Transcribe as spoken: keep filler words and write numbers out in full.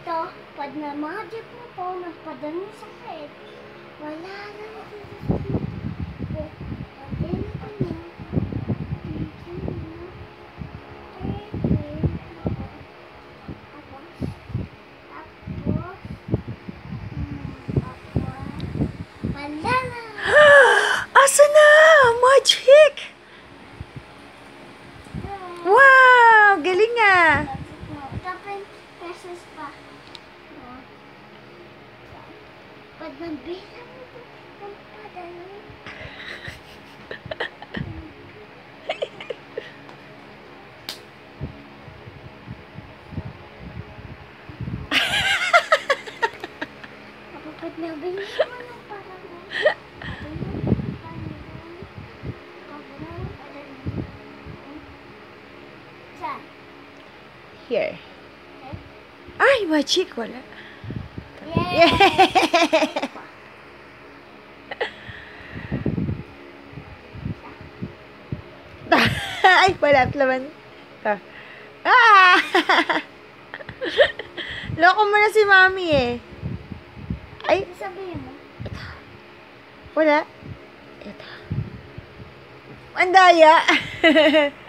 Ito, pag na-magic mo po, nagpadala sa sakit, wala na natutulog. Oh, pagin ko na. Pagin ko na. Pagin ko na. Tapos, tapos, hmm, tapos, wala na. Asa na? Magic! Wow! Galing ah! Tapos, pesos pa. Pag nabilang mo ito, ang padala. Pag nabilang mo ng parang saan? Here. Ay, magic! Wala. Yay! Ay, wala. Laman. Ito. Ah! Loko mo na si mami eh. Ay, Sabihin mo. wala. Ito. Andaya.